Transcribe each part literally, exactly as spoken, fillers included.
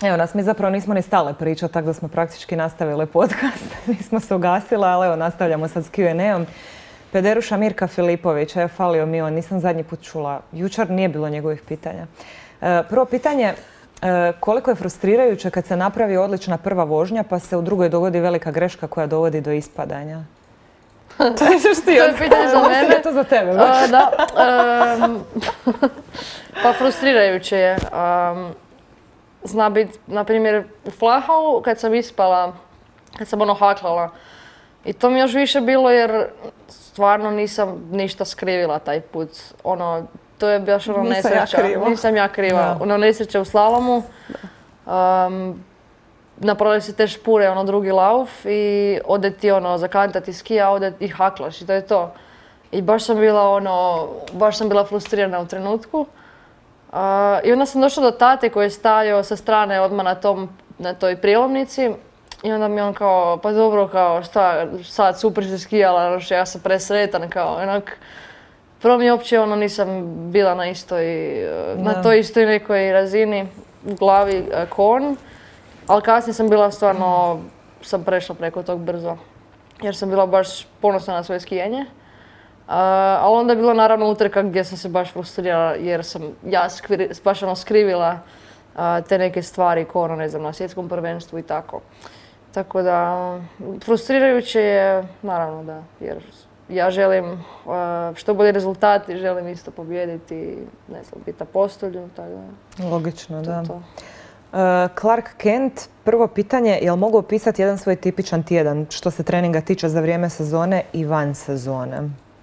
Evo nas, mi zapravo nismo ni stale pričati, tako da smo praktički nastavili podcast. Nismo se ugasila, ali evo nastavljamo sad s Q and A-om. Pederuša Mirka Filipović, evo falio mi on, nisam zadnji put čula. Jučer nije bilo njegovih pitanja. E, prvo pitanje, e, koliko je frustrirajuće kad se napravi odlična prva vožnja pa se u drugoj dogodi velika greška koja dovodi do ispadanja? To je pitanje za mene. To za tebe. Uh, da. Um, pa frustrirajuće je. Um, zna biti, na primjer, u Flachau kad sam ispala, kad sam ono haklala. I to mi još više bilo jer stvarno nisam ništa skrivila taj put. Ono, to je baš ono nesreća. Nisam ja kriva. Nisam ja kriva. Ono nesreća u slalomu. Um, napravili si te špure, ono drugi lauf i ode ti ono zakantati skija, ode i haklaš i to je to. I baš sam bila ono, baš sam bila frustrirana u trenutku. Uh, I onda sam došla do tate koji je stajao sa strane odmah na, tom, na toj prilomnici. I onda mi on kao, pa dobro, kao šta, sad super si skijala, ono, ja sam presretan, kao, onak. Prvo mi uopće ono nisam bila na istoj, na toj istoj nekoj razini u glavi kon. Ali kasnije sam bila stvarno, sam prešla preko tog brzo. Jer sam bila baš ponosna na svoje skijanje. Uh, ali onda je bilo naravno utrka gdje sam se baš frustrirala jer sam ja skri, baš ono skrivila uh, te neke stvari ko ono, ne znam, na svjetskom prvenstvu i tako. Tako da, frustrirajuće je, naravno da, jer ja želim uh, što bolji rezultati, želim isto pobijediti, ne znam, biti na postolju, tako da. Logično, to, da. To. Uh, Clark Kent, prvo pitanje, je li mogu opisati jedan svoj tipičan tjedan što se treninga tiče za vrijeme sezone i van sezone?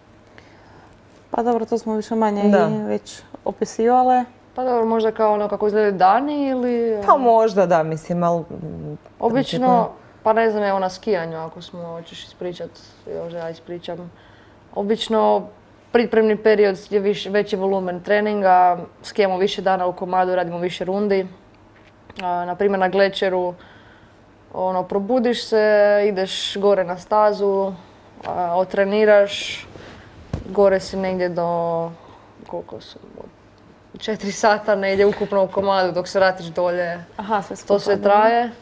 Pa dobro, to smo više manje i već opisivale. Pa dobro, možda kao ono kako izgledaju dani ili... Pa možda da, mislim, ali... Obično, pa ne znam, evo na skijanju ako smo, hoćeš ispričat, još ja ispričam. Obično pripremni period je više, veći volumen treninga, skijamo više dana u komadu, radimo više rundi. Na primjer na glečeru, ono, probudiš se, ideš gore na stazu, a, otreniraš, gore si negdje do, koliko su, četiri sata negdje ukupno u komadu dok se vratiš dolje. Aha, sve to sve traje.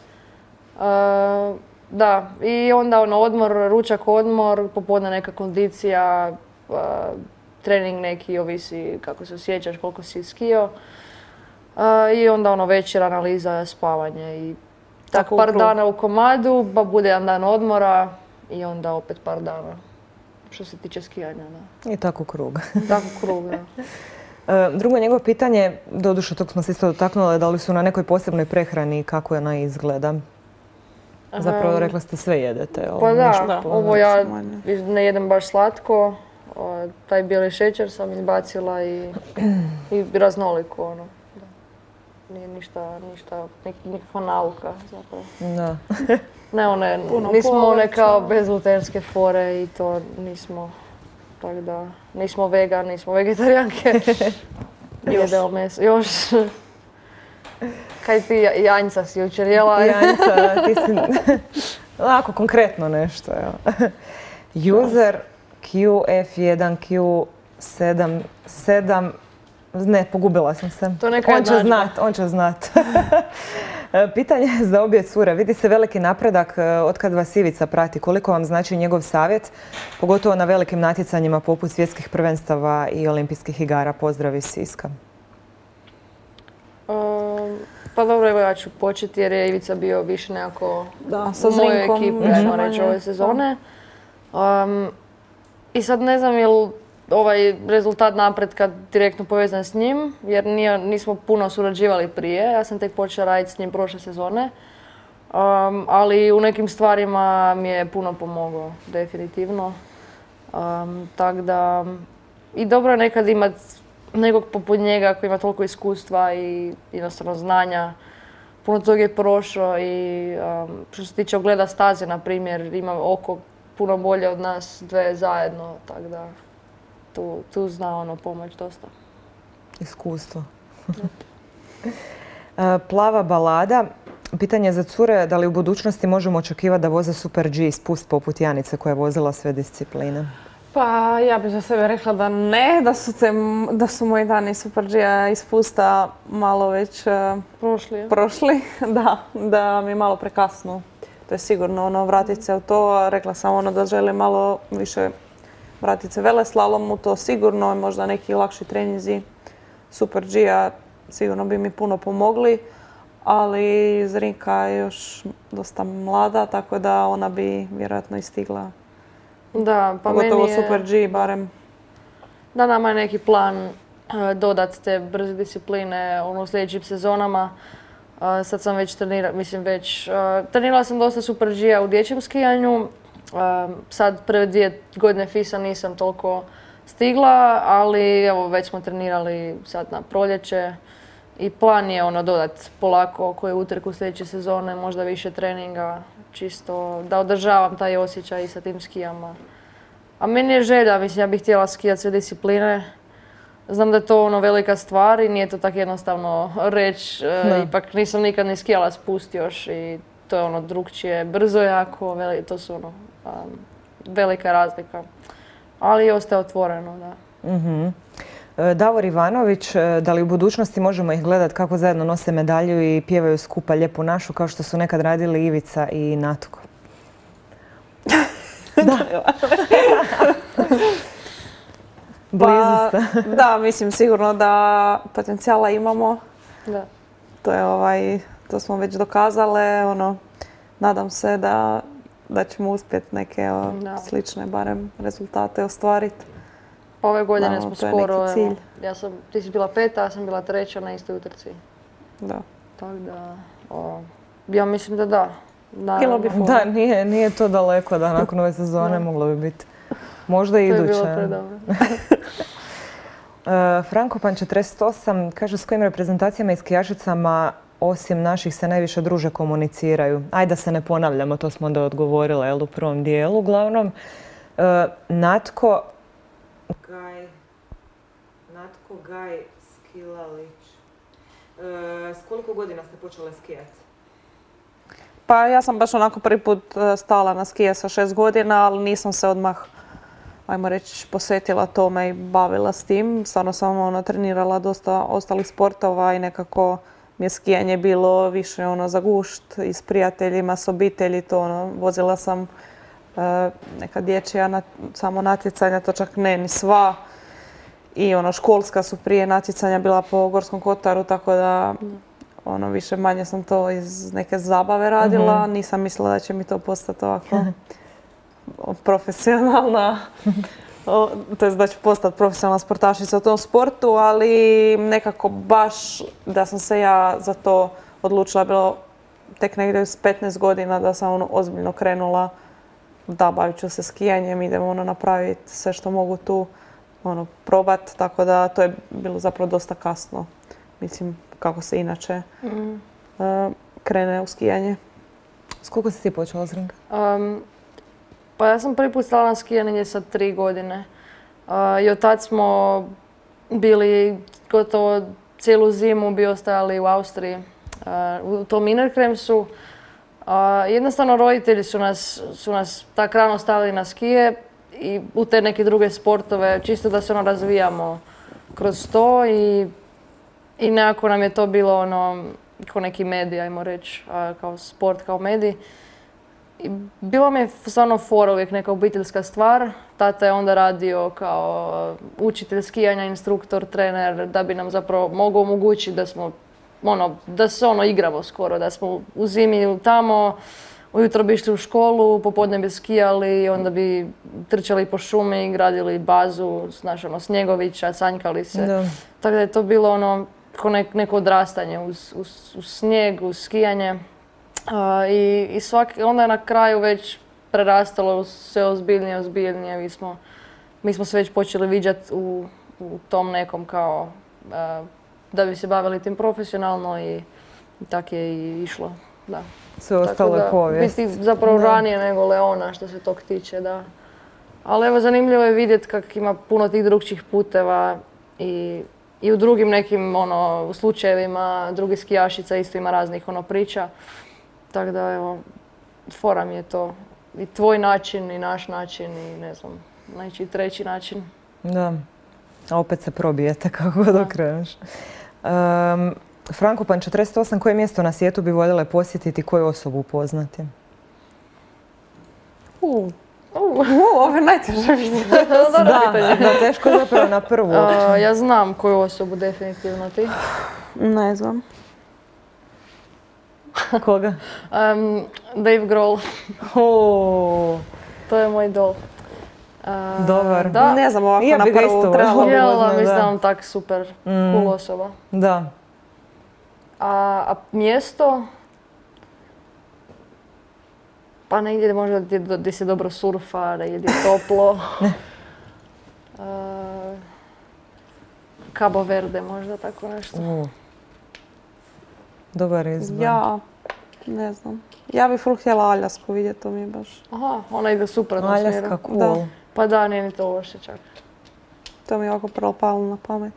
A, da, i onda ono, odmor, ručak, odmor, popodne neka kondicija, a, trening neki, ovisi kako se osjećaš, koliko si skio. Uh, I onda ono večer, analiza, spavanje i tako par dana u komadu, pa bude jedan dan odmora i onda opet par dana što se tiče skijanja. Da. I tako krug. Tako krug, da. Uh, drugo njegovo pitanje, doduše tog smo se isto dotaknuli, da li su na nekoj posebnoj prehrani i kako ona izgleda? Zapravo um, rekla ste sve jedete. Pa da, da, ovo ja ne jedem baš slatko, o, taj bijeli šećer sam izbacila i, i raznoliko ono. Nije ništa, ništa, nikakva nauka zapravo. Da. Ne, one, nismo one kao bezglutenske fore i to nismo, tako da, nismo vegan, nismo vegetarijanke. Jedemo meso, još. Kaj ti, janjca si jučer jela? Janjca, ti si, lako, konkretno nešto, evo. User Q F jedan Q sedam sedam. Ne, pogubila sam se. To neka on će znat, on će znat. Pitanje za obje cure. Vidi se veliki napredak otkad vas Ivica prati. Koliko vam znači njegov savjet, pogotovo na velikim natjecanjima poput svjetskih prvenstava i olimpijskih igara? Pozdrav iz Siska. Um, pa dobro, evo ja ću početi jer je Ivica bio više nekako da, sa u mojoj ekipi, ajmo reći, ove sezone. Um, I sad ne znam jel ovaj rezultat napretka direktno povezan s njim, jer nije, nismo puno surađivali prije. Ja sam tek počela raditi s njim prošle sezone, um, ali u nekim stvarima mi je puno pomogao, definitivno. Um, tak da, i dobro je nekad imati nekog poput njega koji ima toliko iskustva i jednostavno znanja. Puno toga je prošao i um, što se tiče ogleda staze, na primjer, ima oko puno bolje od nas dve zajedno, tak da. Tu, tu zna ono pomoć dosta. Iskustvo. Plava balada. Pitanje za cure, da li u budućnosti možemo očekivati da voze Super G spust poput Janice koja je vozila sve discipline? Pa ja bih za sebe rekla da ne, da su, te, da su moji dani Super G-a ispusta malo već uh, Prošli. prošli. Da, da mi je malo prekasno. To je sigurno ono, vratiti se u to. Rekla sam ono da želim malo više vratiti se veleslalomu, to sigurno, možda neki lakši treninzi Super G-a sigurno bi mi puno pomogli, ali Zrinka je još dosta mlada, tako da ona bi vjerojatno i stigla. Da, pa pogotovo meni je... Super G barem. Da, nama je neki plan uh, dodati te brze discipline ono, u sljedećim sezonama. Uh, sad sam već trenirala, mislim već, uh, trenirala sam dosta Super G-a u dječjem skijanju. Uh, sad prve dvije godine fisa nisam toliko stigla, ali evo već smo trenirali sad na proljeće. I plan je ono dodati polako koju utrku sljedeće sezone, možda više treninga, čisto da održavam taj osjećaj sa tim skijama. A meni je želja, mislim, ja bih htjela skijati sve discipline. Znam da je to ono velika stvar i nije to tako jednostavno reći. E, ipak nisam nikad ni skijala spust još i to je ono drugčije, brzo jako, veli, to su ono um, velika razlika. Ali ostaje otvoreno, da. Mm-hmm. Davor Ivanović, da li u budućnosti možemo ih gledati kako zajedno nose medalju i pjevaju skupa Lijepu našu kao što su nekad radili Ivica i Natko? Da. Blizu ste. Da, mislim sigurno da potencijala imamo. Da. To je ovaj, to smo već dokazale. Ono, nadam se da, da ćemo uspjeti neke o, slične barem rezultate ostvariti. Ove godine da, smo skoro, evo, ja sam, ti si bila peta, ja sam bila treća na istoj utrci. Da. Tako da, o, ja mislim da da. Bilo bi da, nije, nije to daleko da nakon ove sezone moglo bi biti. Možda i iduće. To je bilo predobro. uh, Frankopan četrdeset osam kaže s kojim reprezentacijama i skijašicama osim naših se najviše druže komuniciraju. Ajde da se ne ponavljamo, to smo onda odgovorile jel, u prvom dijelu. Uglavnom, uh, Natko Gaj, Natko Gaj Skilalić. Uh, s koliko godina ste počele skijati? Pa ja sam baš onako prvi put stala na skije sa šest godina, ali nisam se odmah, ajmo reći, posvetila tome i bavila s tim. Stvarno sam ono, trenirala dosta ostalih sportova i nekako mi je skijanje bilo više ono, za gušt i s prijateljima, s obitelji. To, ono, vozila sam uh, neka dječja na, samo natjecanja, to čak ne ni sva. I ono, školska su prije natjecanja bila po Gorskom kotaru, tako da ono, više manje sam to iz neke zabave radila. Mm-hmm. Nisam mislila da će mi to postati ovako profesionalna, to je da ću postati profesionalna sportašica u tom sportu, ali nekako baš da sam se ja za to odlučila, bilo tek negdje s petnaest godina da sam ono ozbiljno krenula, da bavit ću se skijanjem, idem ono napraviti sve što mogu tu ono probat, tako da to je bilo zapravo dosta kasno, mislim kako se inače mm. uh, krene u skijanje. S koliko si ti počela, Zrinka? Um, Pa ja sam prvi put stala na skijanje sa tri godine. Uh, I od tad smo bili gotovo cijelu zimu bi ostajali u Austriji, uh, u tom Innerkremsu. Uh, jednostavno roditelji su nas, su nas tak rano stavili na skije i u te neke druge sportove, čisto da se ono razvijamo kroz to i, i nekako nam je to bilo ono, kao neki medij, ajmo reći, uh, kao sport, kao medij. I bilo mi je stvarno fora uvijek neka obiteljska stvar. Tata je onda radio kao učitelj skijanja, instruktor, trener, da bi nam zapravo mogao omogućiti da smo, ono, da se ono igramo skoro, da smo u zimi tamo, ujutro bi išli u školu, popodne bi skijali, onda bi trčali po šumi, gradili bazu, znaš, ono, snjegovića, sanjkali se. Da. Tako da je to bilo ono, kao neko odrastanje uz, uz, uz snijeg, uz skijanje. Uh, I, i svaki, onda je na kraju već prerastalo sve ozbiljnije, ozbiljnije. Mi smo, mi smo se već počeli viđati u, u tom nekom kao uh, da bi se bavili tim profesionalno i, i tako je i išlo. Da. Sve ostalo je povijest. Biti zapravo da. ranije nego Leona što se tog tiče, da. Ali evo zanimljivo je vidjeti kak ima puno tih drugčih puteva i, i u drugim nekim ono, slučajevima drugih skijašica isto ima raznih ono, priča. Tako da, evo, fora mi je to. I tvoj način, i naš način, i ne znam. znači treći način. Da, a opet se probijete kako god okreneš. Um, Frankopan četrdeset osam, koje mjesto na svijetu bi voljele posjetiti, koju osobu upoznati? Uh. Uh, ovo je najteže pitanje. Da, da, teško zapravo na prvu. Uh, ja znam koju osobu definitivno ti. Ne znam. Koga? Um, Dave Grohl. Oh. To je moj idol. Uh, Dobar. Da. Ne znam ovako Ja na bi ga prvu isto trebalo. voljela. Jel, da. mislim da vam tak super, Mm. cool osoba. Da. A, a mjesto? Pa negdje možda gdje, gdje se dobro surfa, da je toplo. uh, Cabo Verde možda, tako nešto. Uh. Dobar izbor. Ja, ne znam. Ja bih ful htjela Aljasku vidjeti, to mi je baš. Aha, ona ide super na smjeru. Aljaska, cool. Da. Pa da, nije ni to loše čak. To mi je ovako prvo palo na pamet.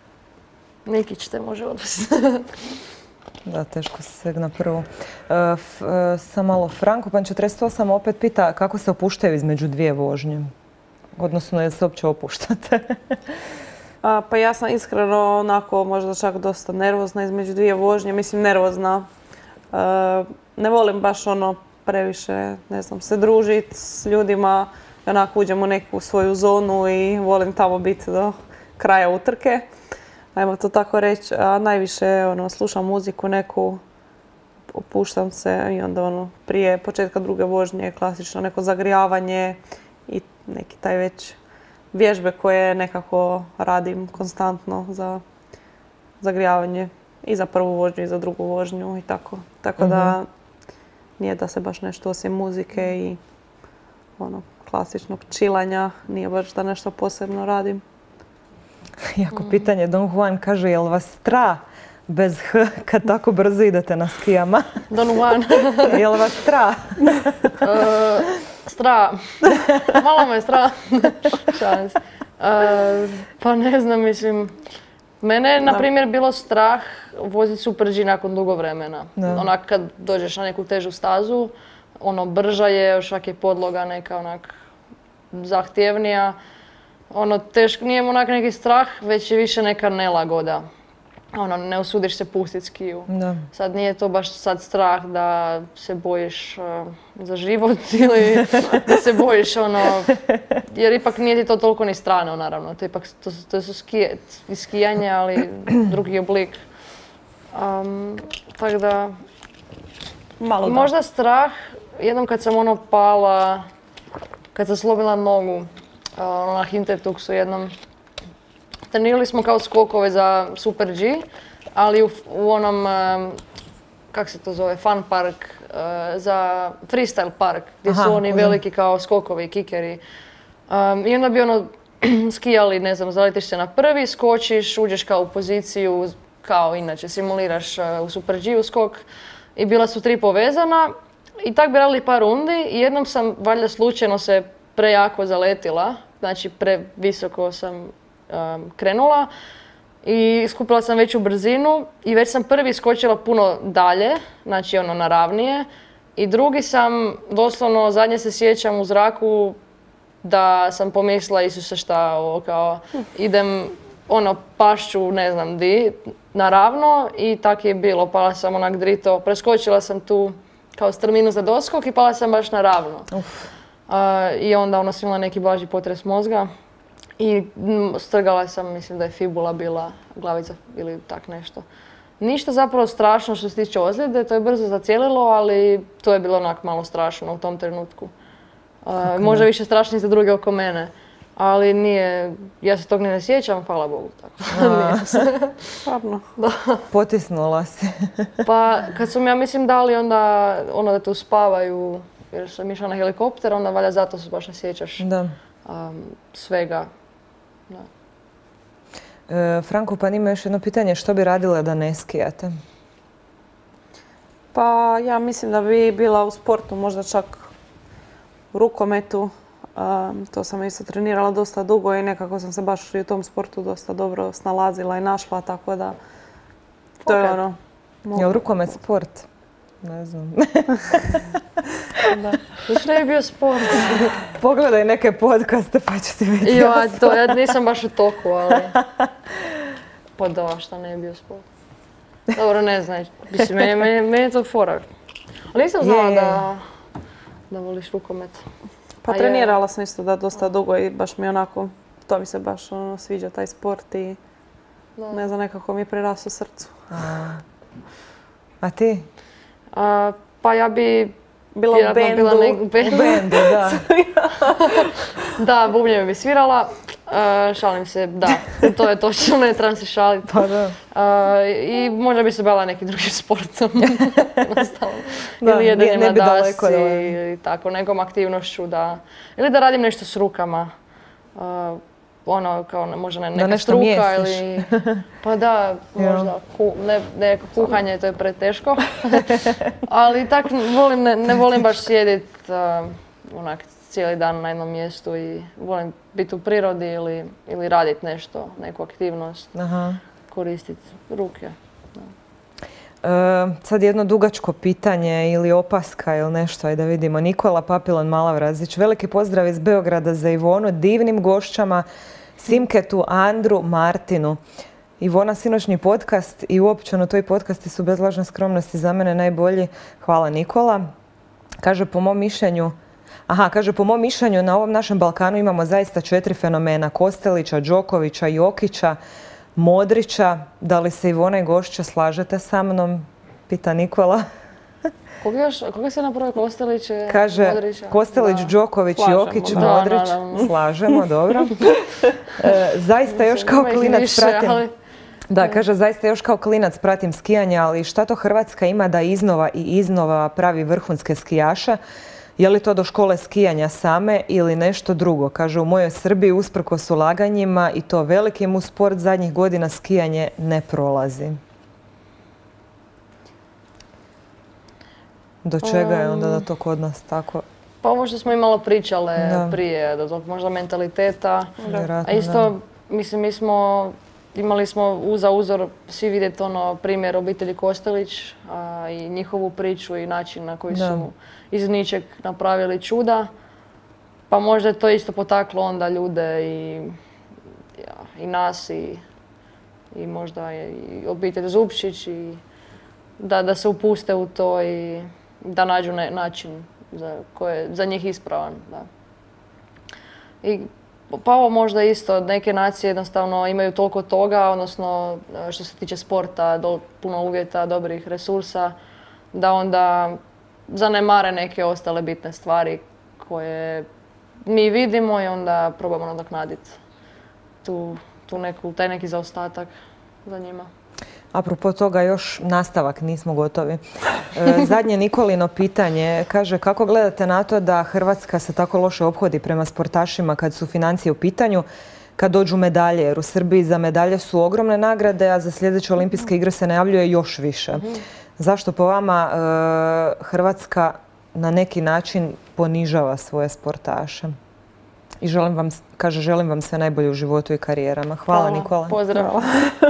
Nikić te može odvesti. Da, teško se sveg na prvu. Uh, f, uh, sam malo Frankopan četrdeset osam opet pita kako se opuštaju između dvije vožnje. Odnosno, jel se uopće opuštate? A, pa ja sam iskreno onako možda čak dosta nervozna između dvije vožnje. Mislim, nervozna. E, ne volim baš ono previše, ne znam, se družiti s ljudima. Onako uđem u neku svoju zonu i volim tamo biti do kraja utrke. Ajmo to tako reći. A najviše ono, slušam muziku neku, opuštam se i onda ono, prije početka druge vožnje klasično neko zagrijavanje i neki taj već vježbe koje nekako radim konstantno za zagrijavanje i za prvu vožnju i za drugu vožnju i tako. Tako da nije da se baš nešto osim muzike i ono klasičnog čilanja, nije baš da nešto posebno radim. Jako pitanje. Don Juan kaže, jel vas strah bez H kad tako brzo idete na skijama? Don Juan. Jel vas strah? uh, Strah. Malo me je strah. Šalim se. Uh, pa ne znam, mislim. Mene je, na primjer, bilo strah voziti Super G nakon dugo vremena. Da. Onak kad dođeš na neku težu stazu, ono brža je, još je podloga neka onak zahtjevnija. Ono teško, nije mu onak neki strah, već je više neka nelagoda. Ono, ne usudiš se pustiti skiju. Da. Sad nije to baš sad strah da se bojiš uh, za život ili da se bojiš ono, jer ipak nije ti to toliko ni strano naravno, to, ipak, to, to su skije, skijanje, ali drugi oblik. Um, tako da, Malo da. možda strah, jednom kad sam ono pala, kad sam slomila nogu uh, na Hintertux jednom, trenirali smo kao skokove za Super G, ali u, u onom, um, kak se to zove, fun park, uh, za freestyle park, gdje Aha, su oni uzem. veliki kao skokovi i kikeri. Um, I onda bi ono skijali, ne znam, zaletiš se na prvi, skočiš, uđeš kao u poziciju, kao inače simuliraš uh, u Super G-u skok. I bila su tri povezana i tak bi radili par rundi i jednom sam valjda slučajno se prejako zaletila, znači previsoko sam um, krenula i skupila sam veću brzinu i već sam prvi skočila puno dalje, znači ono naravnije. I drugi sam, doslovno zadnje se sjećam u zraku da sam pomislila Isuse šta ovo kao idem ono pašću ne znam di, naravno i tak je bilo, pala sam onak drito, preskočila sam tu kao strminu za doskok i pala sam baš naravno. Uh, I onda ono sam imala neki blaži potres mozga i mm, strgala sam, mislim da je fibula bila, glavica ili tak nešto. Ništa zapravo strašno što se tiče ozljede, to je brzo zacijelilo, ali to je bilo onak malo strašno u tom trenutku. Uh, okay. Možda više strašnije za druge oko mene. Ali nije, ja se tog ni ne sjećam, hvala Bogu. Tako. Stvarno. Da. Potisnula si. Pa kad su mi, ja mislim, dali onda ono da te uspavaju, jer sam išla na helikopter, onda valjda zato se baš ne sjećaš Da. um, svega. Da. E, Franko, pa ima još jedno pitanje, što bi radile da ne skijate? Pa ja mislim da bi bila u sportu, možda čak u rukometu. Um, to sam isto trenirala dosta dugo i nekako sam se baš i u tom sportu dosta dobro snalazila i našla, tako da to je Ok. ono. Je li rukomet sport? Ne znam. Da. Zašto ne bi bio sport? Pogledaj neke podcaste pa će ti biti Ja, jasno. to, ja nisam baš u toku, ali... Pa da, šta ne bi bio sport? Dobro, ne znam, mislim, meni, meni, meni je to fora. Ali nisam znala Je, je. da, da voliš rukomet. Pa A je- trenirala sam isto da dosta dugo i baš mi onako, to mi se baš ono, sviđa taj sport i Da. ne znam, nekako mi prirasto srcu. A ti? A, pa ja bi Bila u vjerojatno bila bendu. nek- u bendu. U bendu, da. Da, bubnjeve bi svirala. E, šalim se, da, to je točno, ne trebam se šaliti. Pa da. E, I možda bi se bavila nekim drugim sportom. Jednostavno. Da, Ili jedanjem ne- ne na bi daleko dasci, da- ili tako, nekom aktivnošću, da. Ili da radim nešto s rukama. E, ono, kao ne- možda ne, neka nešto struka mjestiš. ili... Pa da, Ja. možda, ku, ne, neko kuhanje, to je preteško. Ali tak volim, ne, ne volim baš sjedit uh, onak cijeli dan na jednom mjestu i volim biti u prirodi ili, ili raditi nešto, neku aktivnost, Aha. koristiti ruke. E, sad jedno dugačko pitanje ili opaska ili nešto, ajde da vidimo. Nikola Papilon Malavrazić, veliki pozdrav iz Beograda za Ivonu, divnim gošćama, Simketu, Andru, Martinu. Ivona, sinoćni podcast i uopćeno tvoji podcasti su bez lažne skromnosti za mene najbolji. Hvala Nikola. Kaže po mom mišljenju, aha, kaže po mom mišljenju na ovom našem Balkanu imamo zaista četiri fenomena. Kostelića, Đokovića, Jokića, Modrića. Da li se Ivona i gošća slažete sa mnom? Pita Nikola. Koga, još, koga se napravio Kostelić? je Kaže Modrića? Kostelić, Da. Đoković, Slažemo. Jokić, Da, Modrić. naravno. Slažemo, dobro. E, zaista još kao Ima ih klinac više, pratim... ali- Da, kaže, zaista još kao klinac pratim skijanje, ali šta to Hrvatska ima da iznova i iznova pravi vrhunske skijaše? Je li to do škole skijanja same ili nešto drugo? Kaže, u mojoj Srbiji usprkos ulaganjima i to velikim u sport zadnjih godina skijanje ne prolazi. Do čega je onda da to kod nas tako? Pa ovo što smo i malo pričale Da. prije, do tog možda mentaliteta. Vjerojatno, A isto, da. mislim, mi smo, imali smo uza uzor svi vidjeti ono primjer obitelji Kostelić a, i njihovu priču i način na koji Da. su iz ničeg napravili čuda. Pa možda je to isto potaklo onda ljude i, ja, i nas i, i možda i obitelj Zupčić i da, da se upuste u to i da nađu ne- način za, koji je za njih ispravan. Da. I pa ovo možda isto, neke nacije jednostavno imaju toliko toga, odnosno što se tiče sporta, do, puno uvjeta, dobrih resursa, da onda zanemare neke ostale bitne stvari koje mi vidimo i onda probamo nadoknaditi tu, tu neku, taj neki zaostatak za njima. Apropo toga još nastavak, nismo gotovi. E, Zadnje Nikolino pitanje, kaže kako gledate na to da Hrvatska se tako loše ophodi prema sportašima kad su financije u pitanju, kad dođu medalje, jer u Srbiji za medalje su ogromne nagrade, a za sljedeće olimpijske igre se najavljuje još više. Zašto po vama e, Hrvatska na neki način ponižava svoje sportaše? I želim vam, kaže, želim vam sve najbolje u životu i karijerama. Hvala, Nikola. Pozdrav.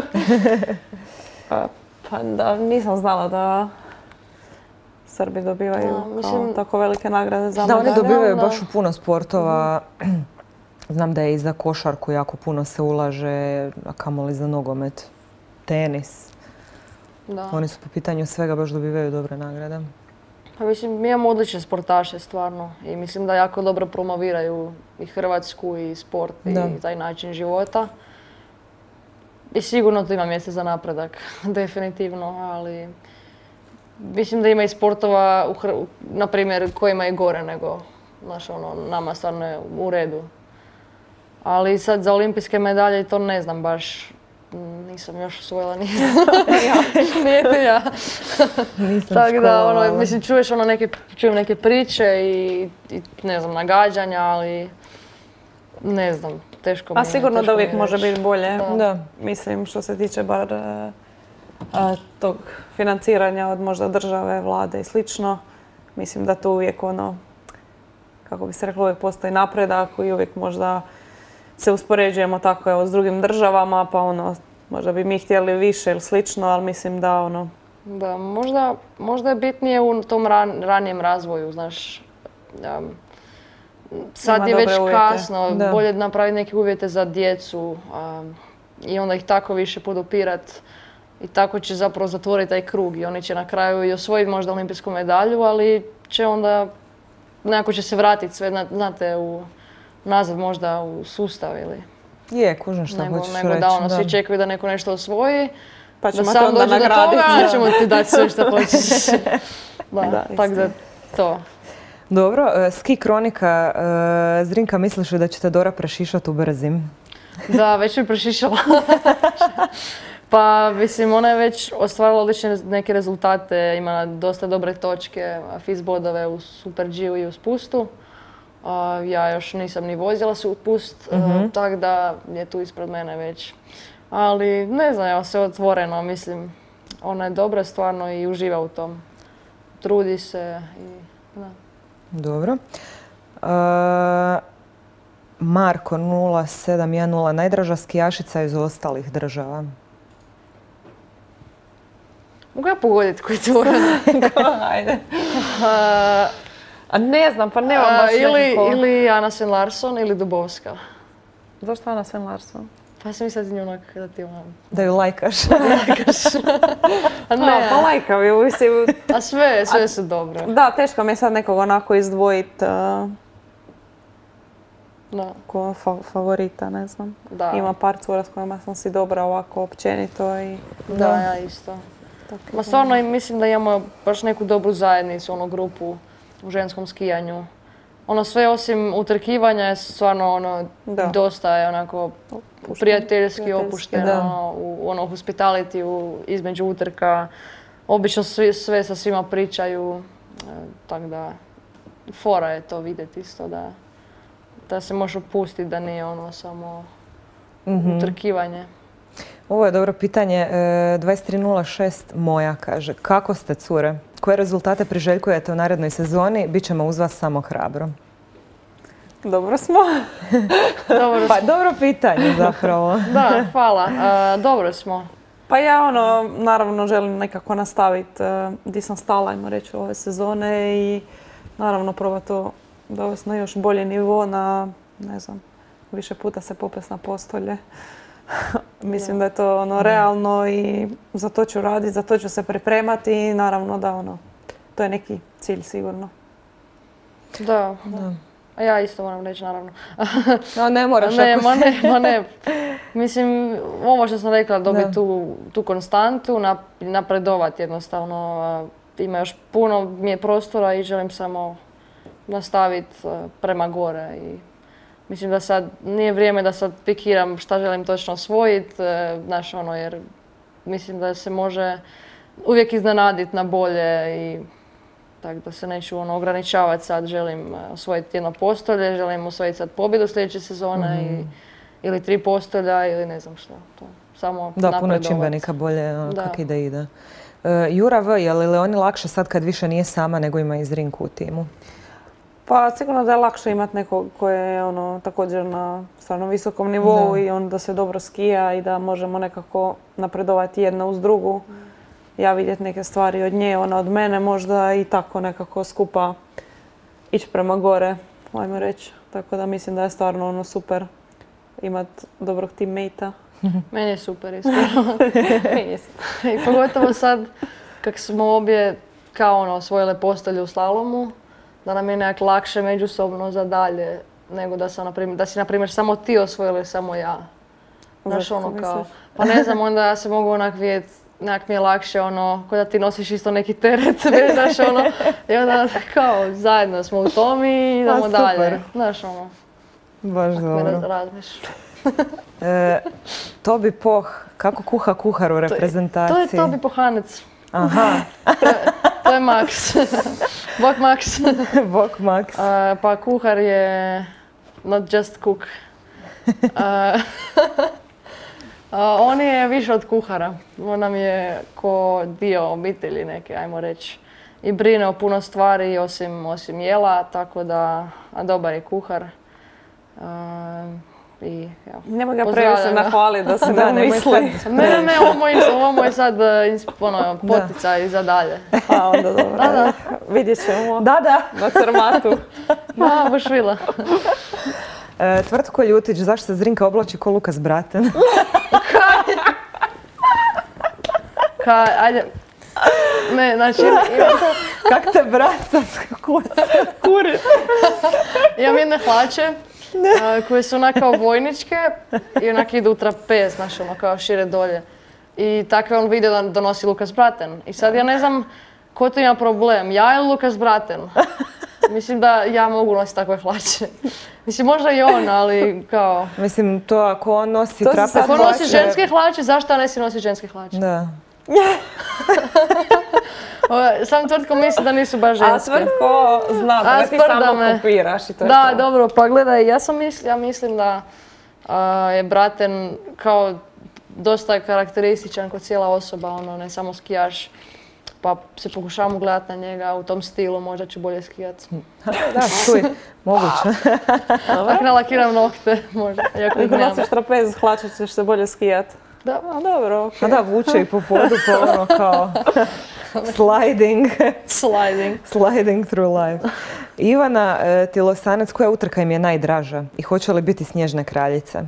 Pa, pa da, nisam znala da Srbi dobivaju Da, kao mislim- tako velike nagrade za Da, oni medalje. dobivaju da. baš u puno sportova. Znam da je i za košarku jako puno se ulaže, a kamoli za nogomet, tenis. Da. Oni su po pitanju svega baš dobivaju dobre nagrade. Pa mislim, mi imamo odlične sportaše stvarno i mislim da jako dobro promoviraju i Hrvatsku i sport Da. i taj način života. I sigurno tu ima mjesta za napredak, definitivno, ali mislim da ima i sportova, u Hr- na primjer, kojima je gore nego znaš, ono, nama stvarno je u redu. Ali sad za olimpijske medalje to ne znam baš, nisam još osvojila ni Nije ja. Nisam Tako da, školovala. ono, mislim, čuješ ono neke, čujem neke priče i, i ne znam, nagađanja, ali ne znam, teško mi A je. sigurno teško da mi uvijek je može reći. biti bolje. Da. Da. Mislim, što se tiče bar e, a, tog financiranja od možda države, vlade i slično. Mislim da tu uvijek ono, kako bi se reklo, uvijek postoji napredak i uvijek možda se uspoređujemo tako evo s drugim državama, pa ono, možda bi mi htjeli više ili slično, ali mislim da ono, Da, možda, možda je bitnije u tom ran- ranijem razvoju, znaš, Um, sad Ima je već dobre uvjete. kasno, Da. bolje napraviti neke uvjete za djecu um, i onda ih tako više podupirat i tako će zapravo zatvoriti taj krug i oni će na kraju i osvojiti možda olimpijsku medalju, ali će onda nekako će se vratiti sve, zna- znate, u, nazad možda u sustav ili Je, kužim šta nego, hoćeš nego reći. da ono, svi čekaju da neko nešto osvoji, Pa da ćemo te sam onda dođe do nagraditi. toga, a ćemo ti dati sve što hoćeš. Da, Da, tako da istina. to. Dobro, e, ski kronika. e, Zrinka, misliš li da će te Dora prešišati u brzim? Da, već mi prešišala. Pa, mislim, ona je već ostvarila odlične neke rezultate, ima dosta dobre točke, FIS bodove u Super G-u i u spustu. A, ja još nisam ni vozila se u pust, tako da je tu ispred mene već. Ali, ne znam, evo, sve otvoreno, mislim, ona je dobra stvarno i uživa u tom. Trudi se i, da. Dobro. E, Marko nula sedam jedan nula, najdraža skijašica iz ostalih država. Mogu ja pogoditi koji to Ajde. A, A ne znam, pa nemam a, baš ili, nekako. ili Anna Sven Larsson ili Dubovska. Zašto Anna Sven Larsson? Pa sam mislila ti onak da ti ono... Da ju lajkaš. A Ne, ne, pa lajka bi, mislim. a sve, sve su dobre. Da, teško mi je sad nekog onako izdvojiti uh, Da, ko fa- favorita, ne znam. da, Ima par cura s kojima sam si dobra ovako općenito i... da, ja isto. Ma stvarno i mislim da imamo baš neku dobru zajednicu, onu grupu u ženskom skijanju. Ono sve osim utrkivanja je stvarno ono, Da. dosta je onako Opušteno. prijateljski, Prijateljski, opušteno, da. ono, u ono hospitality u- između utrka. Obično svi, sve sa svima pričaju, e, tako da fora je to vidjeti isto da, da se može opustiti, da nije ono samo utrkivanje. Ovo je dobro pitanje. E, dvadeset tri nula šest moja kaže. Kako ste, cure? Koje rezultate priželjkujete u narednoj sezoni? Bićemo uz vas samo hrabro. Dobro smo. Dobro, Pa dobro pitanje zapravo. da, hvala. E, dobro smo. Pa ja ono, naravno želim nekako nastaviti uh, gdje sam stala, ajmo reći, ove sezone i naravno probati to dovesti na još bolji nivo, na, ne znam, više puta se popest na postolje. Mislim da. je to ono realno i za to ću raditi, za to ću se pripremati i naravno da ono, to je neki cilj sigurno. Da. A ja isto moram reći, naravno. No, ne moraš ne, ako ma si- ne, ma ne. Mislim, ovo što sam rekla, dobiti Da. tu, tu konstantu, nap- napredovati jednostavno. a, Ima još puno mi je prostora i želim samo nastaviti a, prema gore. I mislim da sad nije vrijeme da sad pikiram šta želim točno osvojiti, znaš ono, jer mislim da se može uvijek iznenaditi na bolje i tako da se neću ono, ograničavati sad, želim e, osvojiti jedno postolje, želim osvojiti sad pobjedu sljedeće sezone i, ili tri postolja ili ne znam što. To. Samo Da, puno je napredovat. čimbenika bolje ono, Da. kak ide ide. E, Jura V, je li Leoni lakše sad kad više nije sama nego ima i Zrinku u timu? Pa sigurno da je lakše imati nekog koji je ono, također na stvarno visokom nivou Da. i on da se dobro skija i da možemo nekako napredovati jedna uz drugu. Ja vidjeti neke stvari od nje, ona od mene možda i tako nekako skupa ići prema gore, ajmo reći. Tako da mislim da je stvarno ono super imati dobrog teammate-a. Meni je super, iskreno. I pogotovo sad, kak smo obje kao ono, osvojile postolje u slalomu, da nam je nekak lakše međusobno za dalje nego da, sam, na primjer, da si, na primjer, samo ti osvojila ili samo ja. Znaš, Zašto ono kao, misliš? pa ne znam, onda ja se mogu onak vidjeti, nekak mi je lakše, ono, ko da ti nosiš isto neki teret, ne, znaš, ono, i onda kao, zajedno smo u tom i idemo super. dalje, znaš, ono, Baš me dobro. raz- razmiš. E, Tobi Poh, kako kuha kuhar u reprezentaciji? To je Tobi Pohanec, Aha, to je Max, bok Max. Bok Max. A, pa kuhar je not just cook. A, a, on je više od kuhara. On nam je ko dio obitelji neke, ajmo reći. I brine o puno stvari osim, osim jela, tako da a dobar je kuhar. A, i evo. Nemoj ga Pozdravljam previše ga. nahvaliti da se Da, ne nemoj misli. sletiti. Ne, ne, ne, ovo moj, ovo moj sad e, ins- ono, poticaj za dalje. A onda dobro. Da, da. Vidjet ćemo Da, da. na crmatu. Da, baš vila. E, Tvrtko Ljutić, zašto se Zrinka oblači ko Lukas Braten? Ka, ajde. Ne, znači, imam, Kak te brat sad kuca? Kurit. imam jedne hlače a, koje su onak kao vojničke i onak idu u trapez, znaš, ono kao šire dolje. I takve on vidio da donosi Lukas Braten. I sad ja ne znam ko tu ima problem, ja ili Lukas Braten. Mislim da ja mogu nositi takve hlače. Mislim, možda i on, ali kao... Mislim, to ako on nosi To se trapez sad Ako hlače- nosi ženske hlače, zašto ja ne si nosi ženske hlače? Da. Ovo, Sam Tvrtko misli da nisu baš A ženske. Tvrtko zna da A, ti sprda samo me. kopiraš i to je Da, to. dobro, pa gledaj, ja sam misl, ja mislim da a, je Braten kao dosta karakterističan kod cijela osoba, ono, ne samo skijaš. Pa se pokušavam ugledati na njega u tom stilu, možda ću bolje skijati. Da, čuj, moguće. Ako nalakiram nokte, možda, iako ih Ako nemam. nosiš trapez, hlače ćeš se bolje skijat. Da. A dobro, okej. A da, vuče i po podu, pa ono kao sliding, Sliding. sliding through life. Ivana e, Tilosanec, koja utrka im je najdraža i hoće li biti Snježne kraljice?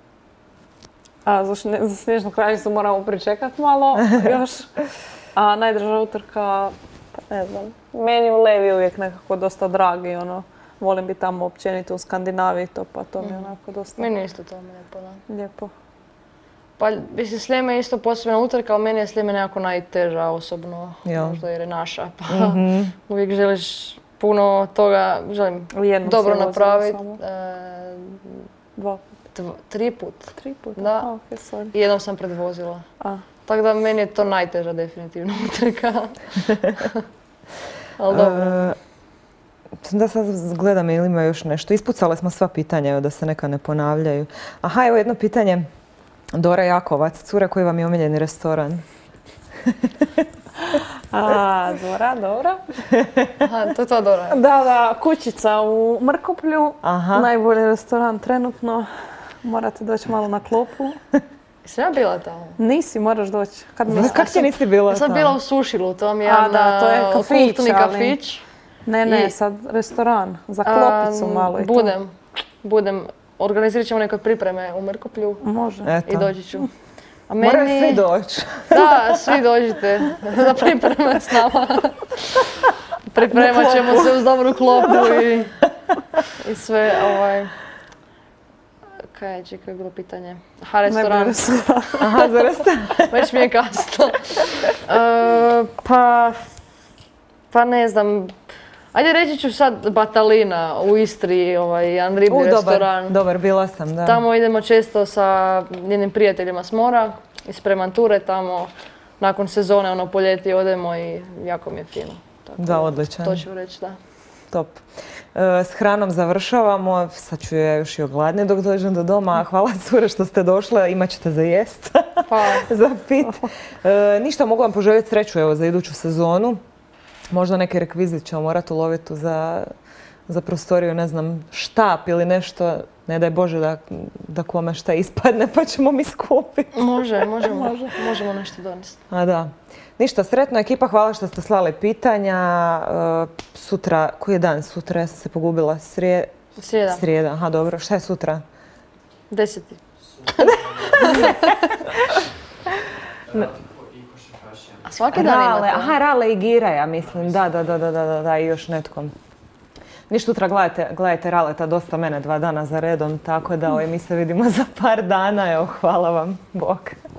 A za, šne, za Snježnu kraljicu moramo pričekat malo još. A najdraža utrka, pa ne znam, meni u Levi je uvijek nekako dosta dragi, ono. Volim biti tamo općenito u Skandinaviji, to pa to mi je onako dosta Meni isto to mi lijepo, da. lijepo. Pa, mislim, Sljeme je isto posebna utrka, ali meni je Sljeme nekako najteža osobno, Jel? možda jer je naša, pa Mhm. uvijek želiš puno toga, želim Jednom dobro si vozila napraviti. samo. E, Dva, tv- tri put. tri puta? Da. A, okej, sorry. I jednom sam predvozila. A, Tako da meni je to najteža definitivno utrka. Ali dobro. E, da sad gledam ili ima još nešto. Ispucale smo sva pitanja, evo, da se neka ne ponavljaju. Aha, evo jedno pitanje. Dora Jakovac, cura, koji vam je omiljeni restoran? A, Dora, dobro. Aha, to je to dobro. Da, da, kućica u Mrkoplju, Aha. najbolji restoran trenutno. Morate doći malo na klopu. Jesam ja bila tamo? Nisi, moraš doći. Kad mi... Znaš, kak ti nisi bila Ja sam tamo? bila u Sušilu, to vam je A, jedan da, to je a, kafić, kultni ali- kafić. Ne, ne, I- sad restoran. Za klopicu Am, malo i to. Budem, budem. Organizirat ćemo neke pripreme u Mrkoplju Može. Eto. i doći ću. A Moraju meni- svi doći. Da, svi dođite da pripreme s nama. Pripremat ćemo se uz dobru klopu i, i sve, ovaj... Kaj je, čekaj, je bilo pitanje? Aha, restoran. Najbolji restoran. Aha, za restoran. Već mi je kasno. E, pa, pa ne znam. Ajde, reći ću sad Batalina u Istri, ovaj, jedan ribni U, dobar, restoran. dobar, bila sam, da. Tamo idemo često sa jednim prijateljima s mora, iz Premanture, tamo nakon sezone, ono, po ljeti odemo i jako mi je fino. Tako Da, odličan. To ću reći, da. Top. E, s hranom završavamo, sad ću ja još i ogladniti dok dođem do doma. Hvala cure što ste došle, imat ćete za jest, Pa, za pit. E, ništa, mogu vam poželjeti sreću evo, za iduću sezonu. Možda neki rekvizit ćemo morati uloviti za, za prostoriju, ne znam, štap ili nešto. Ne daj Bože da, da kome šta ispadne pa ćemo mi skupiti. može, možemo, možemo nešto donesti. A da. Ništa, sretno ekipa, hvala što ste slali pitanja. E, sutra, koji je dan sutra? Ja sam se pogubila. Srije... Srijeda, Srijeda, aha dobro. Šta je sutra? deseti. A svaki dan Rale, imate? aha, Rale i Gira, ja mislim. Da, da, da, da, da, da, da, i još netko. Ništa, sutra gledajte, gledajte Raleta, dosta mene dva dana za redom, tako da ovaj, mi se vidimo za par dana. Evo, hvala vam, bok.